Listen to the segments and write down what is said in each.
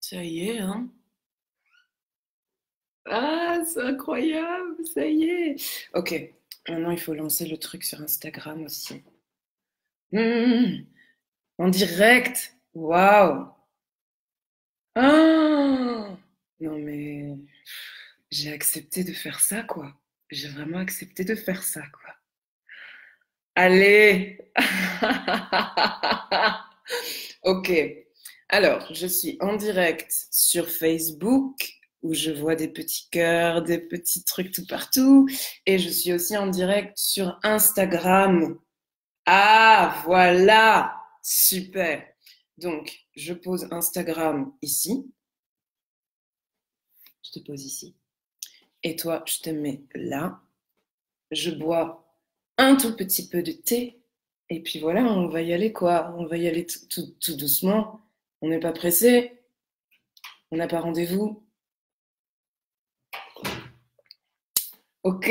Ça y est, hein? Ah, c'est incroyable, ça y est. Ok, maintenant il faut lancer le truc sur Instagram aussi. Hmm, en direct. Waouh. Ah, non mais j'ai accepté de faire ça, quoi. J'ai vraiment accepté de faire ça, quoi. Allez. Ok. Alors, je suis en direct sur Facebook où je vois des petits cœurs, des petits trucs tout partout. Et je suis aussi en direct sur Instagram. Ah, voilà. Super. Donc, je pose Instagram ici. Je te pose ici. Et toi, je te mets là. Je bois un tout petit peu de thé. Et puis voilà, on va y aller quoi. On va y aller tout doucement. On n'est pas pressé. On n'a pas rendez-vous. Ok.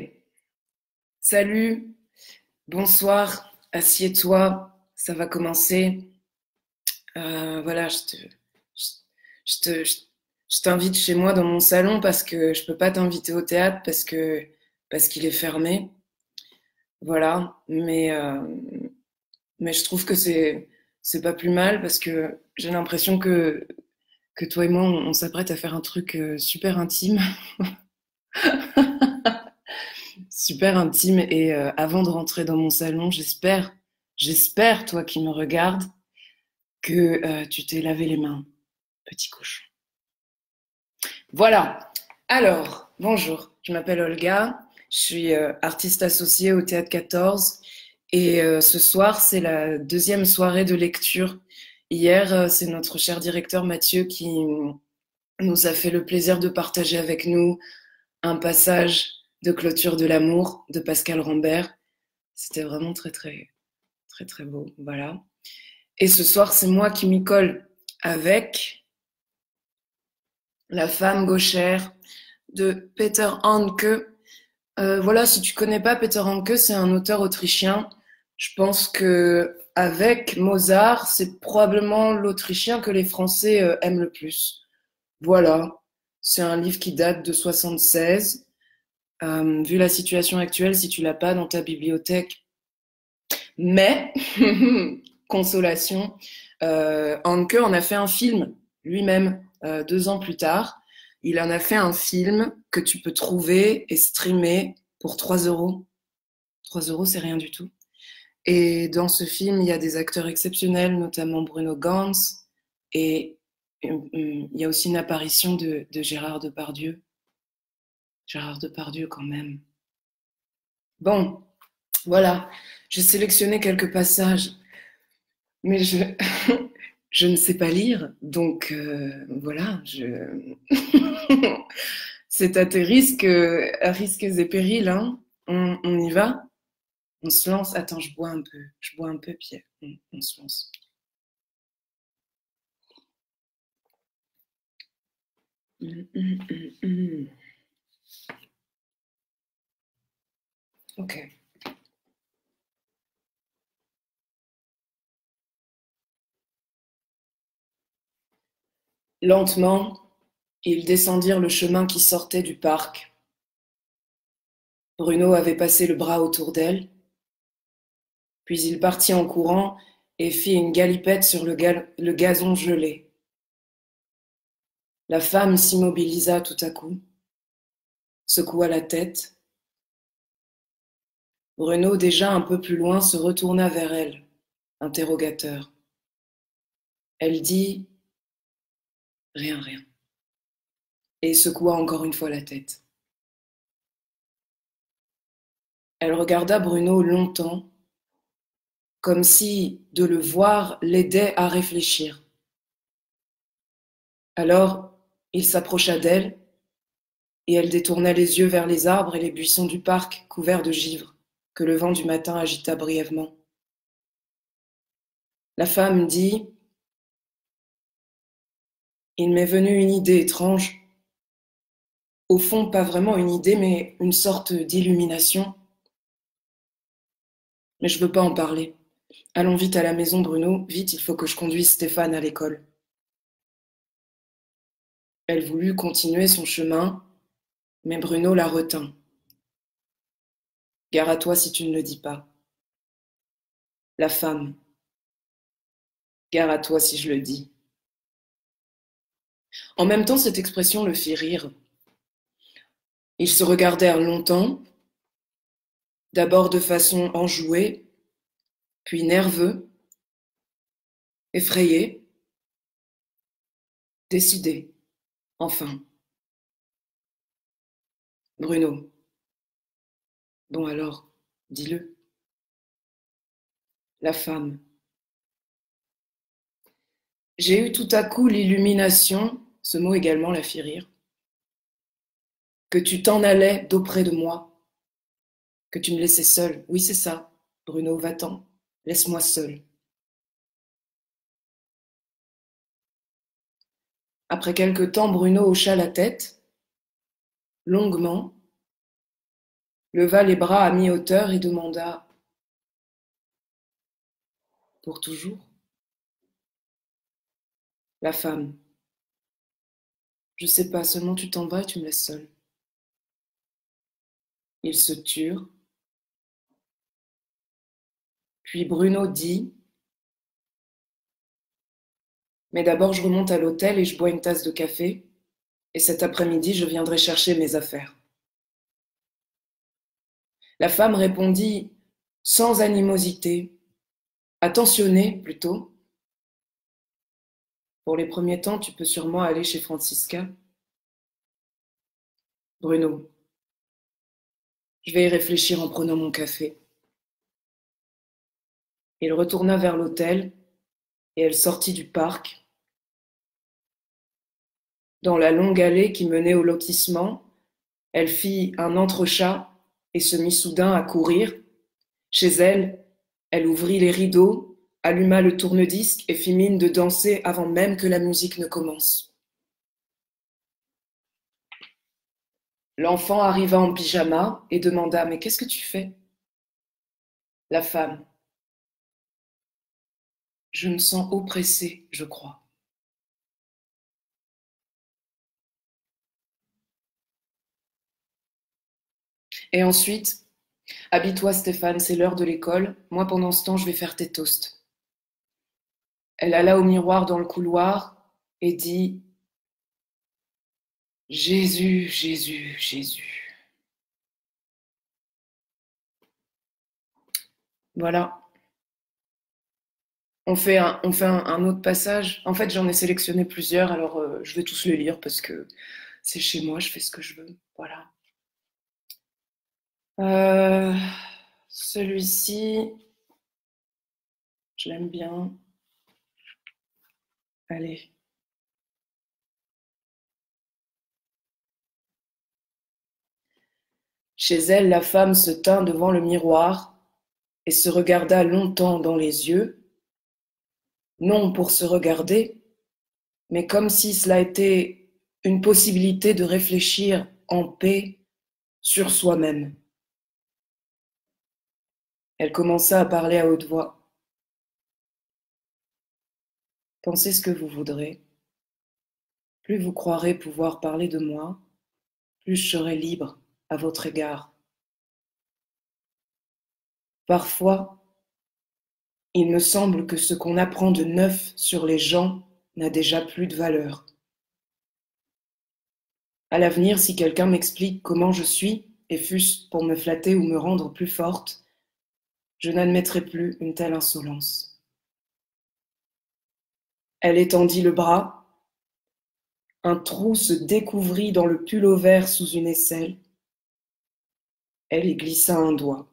Salut. Bonsoir. Assieds-toi. Ça va commencer. Voilà, je, je te, je, je t'invite chez moi dans mon salon parce que je peux pas t'inviter au théâtre parce qu'il est fermé. Voilà. Mais je trouve que c'est pas plus mal parce que j'ai l'impression que toi et moi, on s'apprête à faire un truc super intime, super intime. Et avant de rentrer dans mon salon, j'espère, toi qui me regardes, que tu t'es lavé les mains, petit cochon. Voilà. Alors, bonjour, je m'appelle Olga, je suis artiste associée au Théâtre 14 et ce soir, c'est la deuxième soirée de lecture. Hier, c'est notre cher directeur Mathieu qui nous a fait le plaisir de partager avec nous un passage de Clôture de l'amour de Pascal Rambert. C'était vraiment très beau. Voilà. Et ce soir, c'est moi qui m'y colle avec La femme gauchère de Peter Handke. Voilà, si tu connais pas Peter Handke, c'est un auteur autrichien. Je pense que avec Mozart, c'est probablement l'autrichien que les Français aiment le plus. Voilà, c'est un livre qui date de 76. Vu la situation actuelle, si tu l'as pas dans ta bibliothèque, mais consolation, Handke en a fait un film lui-même 2 ans plus tard. Il en a fait un film que tu peux trouver et streamer pour 3 euros. 3 euros, c'est rien du tout. Et dans ce film, il y a des acteurs exceptionnels, notamment Bruno Ganz, et il y a aussi une apparition de Gérard Depardieu. Gérard Depardieu, quand même. Bon, voilà, j'ai sélectionné quelques passages, mais je ne sais pas lire, donc voilà, c'est à risques et périls, hein. On y va, on se lance. Attends, je bois un peu, puis on se lance. Ok. Lentement, ils descendirent le chemin qui sortait du parc. Bruno avait passé le bras autour d'elle, puis il partit en courant et fit une galipette sur le gazon gelé. La femme s'immobilisa tout à coup, secoua la tête. Bruno, déjà un peu plus loin, se retourna vers elle, interrogateur. Elle dit rien, rien, et secoua encore une fois la tête. Elle regarda Bruno longtemps, comme si de le voir l'aidait à réfléchir. Alors, il s'approcha d'elle, et elle détourna les yeux vers les arbres et les buissons du parc couverts de givre, que le vent du matin agita brièvement. La femme dit: il m'est venu une idée étrange. Au fond, pas vraiment une idée, mais une sorte d'illumination. Mais je veux pas en parler. Allons vite à la maison, Bruno. Vite, il faut que je conduise Stéphane à l'école. Elle voulut continuer son chemin, mais Bruno la retint. Gare à toi si tu ne le dis pas. La femme. Gare à toi si je le dis. En même temps, cette expression le fit rire. Ils se regardèrent longtemps, d'abord de façon enjouée, puis nerveux, effrayé, décidé, enfin. Bruno. Bon alors, dis-le. La femme. J'ai eu tout à coup l'illumination, ce mot également la fit rire, que tu t'en allais d'auprès de moi, que tu me laissais seule. Oui, c'est ça, Bruno, va-t'en, laisse-moi seule. Après quelque temps, Bruno hocha la tête, longuement, leva les bras à mi-hauteur et demanda: pour toujours? La femme. Je sais pas, seulement tu t'en vas et tu me laisses seule. Ils se turent. Puis Bruno dit: mais d'abord je remonte à l'hôtel et je bois une tasse de café, et cet après-midi je viendrai chercher mes affaires. La femme répondit sans animosité, attentionnée plutôt: pour les premiers temps, tu peux sûrement aller chez Francisca. Bruno. Je vais y réfléchir en prenant mon café. Il retourna vers l'hôtel et elle sortit du parc. Dans la longue allée qui menait au lotissement, elle fit un entrechat et se mit soudain à courir. Chez elle, elle ouvrit les rideaux, alluma le tourne-disque et fit mine de danser avant même que la musique ne commence. L'enfant arriva en pyjama et demanda: mais qu'est-ce que tu fais? La femme. Je me sens oppressée, je crois. Et ensuite, habille-toi Stéphane, c'est l'heure de l'école. Moi pendant ce temps, je vais faire tes toasts. Elle alla au miroir dans le couloir et dit: Jésus, Jésus, Jésus. Voilà. On fait un autre passage. En fait, j'en ai sélectionné plusieurs, alors je vais tous les lire parce que c'est chez moi, je fais ce que je veux. Voilà. Euh, Celui-ci, je l'aime bien. Allez. Chez elle, la femme se tint devant le miroir et se regarda longtemps dans les yeux, non pour se regarder, mais comme si cela était une possibilité de réfléchir en paix sur soi-même. Elle commença à parler à haute voix. Pensez ce que vous voudrez. Plus vous croirez pouvoir parler de moi, plus je serai libre à votre égard. Parfois, il me semble que ce qu'on apprend de neuf sur les gens n'a déjà plus de valeur. À l'avenir, si quelqu'un m'explique comment je suis, et fût-ce pour me flatter ou me rendre plus forte, je n'admettrai plus une telle insolence. Elle étendit le bras. Un trou se découvrit dans le pull-over sous une aisselle. Elle y glissa un doigt.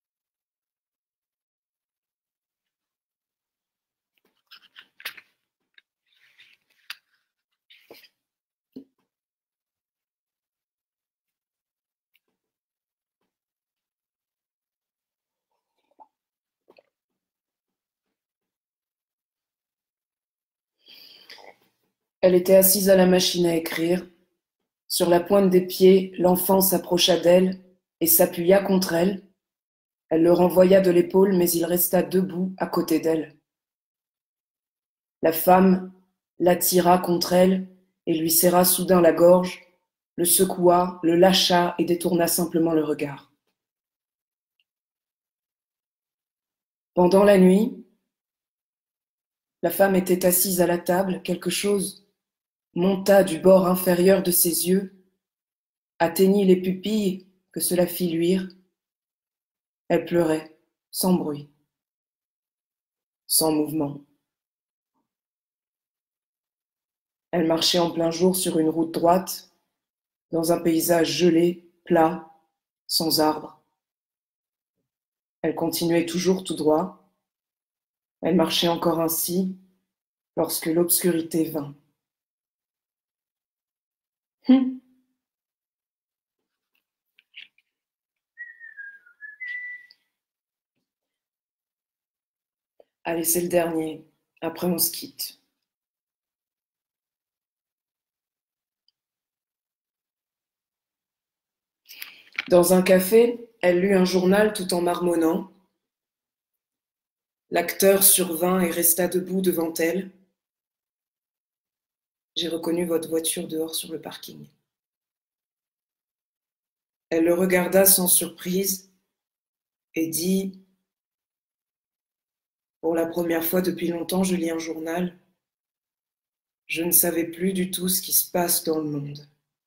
Elle était assise à la machine à écrire. Sur la pointe des pieds, l'enfant s'approcha d'elle et s'appuya contre elle. Elle le renvoya de l'épaule, mais il resta debout à côté d'elle. La femme l'attira contre elle et lui serra soudain la gorge, le secoua, le lâcha et détourna simplement le regard. Pendant la nuit, la femme était assise à la table, quelque chose monta du bord inférieur de ses yeux, atteignit les pupilles que cela fit luire. Elle pleurait, sans bruit, sans mouvement. Elle marchait en plein jour sur une route droite, dans un paysage gelé, plat, sans arbres. Elle continuait toujours tout droit. Elle marchait encore ainsi lorsque l'obscurité vint. Allez, c'est le dernier. Après, on se quitte. Dans un café, elle lut un journal tout en marmonnant. L'acteur survint et resta debout devant elle. J'ai reconnu votre voiture dehors sur le parking. Elle le regarda sans surprise et dit « Pour la première fois depuis longtemps, je lis un journal. Je ne savais plus du tout ce qui se passe dans le monde.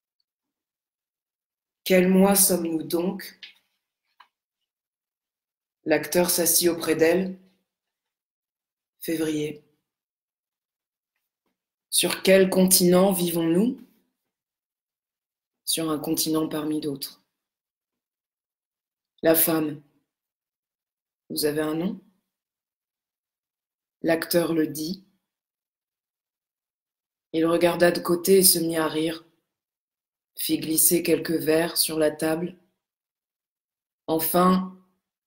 Quel mois sommes-nous donc ?» L'acteur s'assit auprès d'elle. Février. Sur quel continent vivons-nous ? Sur un continent parmi d'autres. La femme. Vous avez un nom ? L'acteur le dit. Il regarda de côté et se mit à rire, fit glisser quelques verres sur la table. Enfin,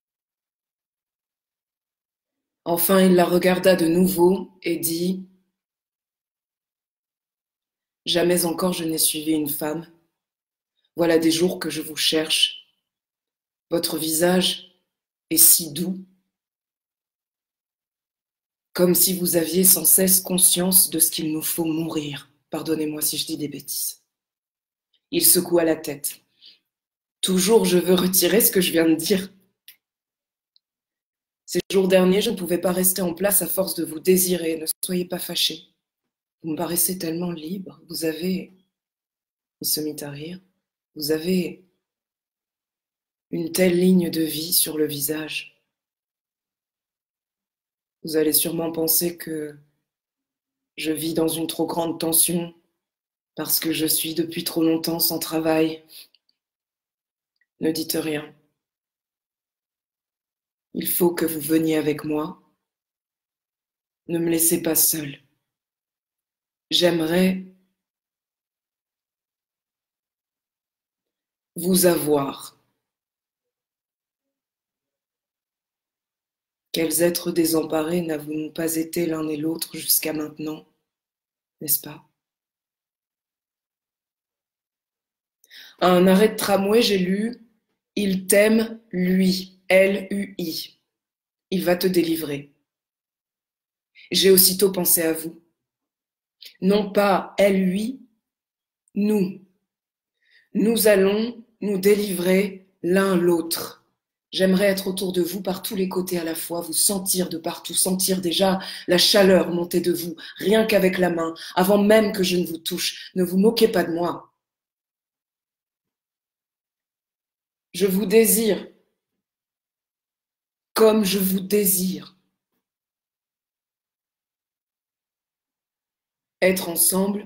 il la regarda de nouveau et dit « Jamais encore je n'ai suivi une femme. Voilà des jours que je vous cherche. Votre visage est si doux, comme si vous aviez sans cesse conscience de ce qu'il nous faut mourir. Pardonnez-moi si je dis des bêtises. » Il secoua la tête. « Toujours je veux retirer ce que je viens de dire. Ces jours derniers, je ne pouvais pas rester en place à force de vous désirer. Ne soyez pas fâchés. Vous me paraissez tellement libre. Vous avez... » Il se mit à rire. « Vous avez une telle ligne de vie sur le visage. Vous allez sûrement penser que je vis dans une trop grande tension parce que je suis depuis trop longtemps sans travail. Ne dites rien. Il faut que vous veniez avec moi. Ne me laissez pas seule. J'aimerais vous avoir. » Quels êtres désemparés n'avons-nous pas été l'un et l'autre jusqu'à maintenant, n'est-ce pas? À un arrêt de tramway, j'ai lu « Il t'aime, lui, L-U-I. Il va te délivrer. » J'ai aussitôt pensé à vous. Non pas elle-lui, nous. Nous allons nous délivrer l'un l'autre. J'aimerais être autour de vous par tous les côtés à la fois, vous sentir de partout, sentir déjà la chaleur monter de vous, rien qu'avec la main, avant même que je ne vous touche. Ne vous moquez pas de moi. Je vous désire comme je vous désire. Être ensemble,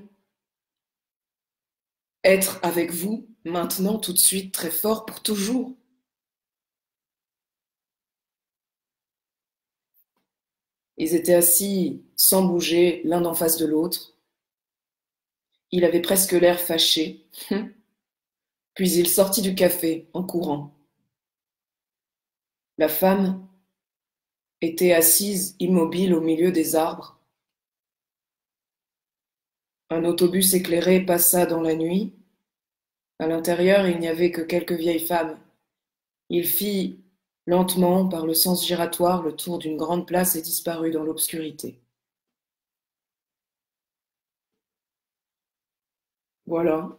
être avec vous, maintenant, tout de suite, très fort, pour toujours. Ils étaient assis sans bouger, l'un en face de l'autre. Il avait presque l'air fâché. Puis il sortit du café en courant. La femme était assise immobile au milieu des arbres. Un autobus éclairé passa dans la nuit. À l'intérieur, il n'y avait que quelques vieilles femmes. Il fit lentement, par le sens giratoire, le tour d'une grande place et disparut dans l'obscurité. Voilà.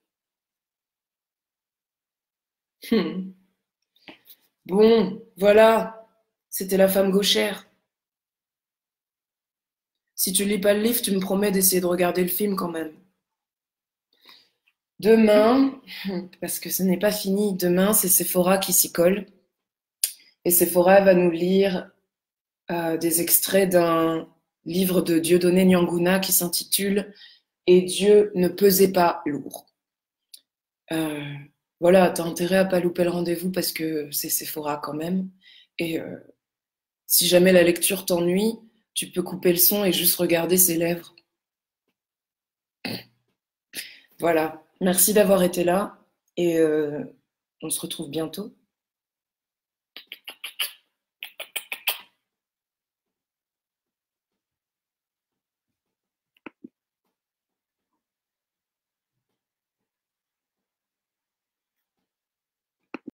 Hmm. Bon, voilà. C'était La femme gauchère. Si tu lis pas le livre, tu me promets d'essayer de regarder le film quand même. Demain, parce que ce n'est pas fini, demain c'est Sephora qui s'y colle. Et Sephora va nous lire des extraits d'un livre de Dieudonné Nianguna qui s'intitule Et Dieu ne pesait pas lourd. Euh, voilà, t'as intérêt à pas louper le rendez-vous parce que c'est Sephora quand même. Et si jamais la lecture t'ennuie, tu peux couper le son et juste regarder ses lèvres. Voilà. Merci d'avoir été là et on se retrouve bientôt.